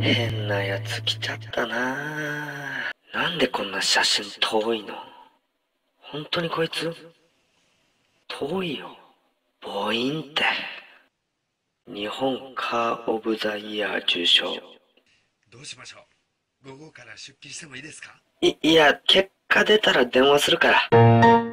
変なやつ来ちゃったな。なんでこんな写真遠いの？本当にこいつ遠いよ。ボインって。日本カーオブザイヤー受賞。 どうしましょう。午後から出勤してもいいですか？ いや、結果出たら電話するから。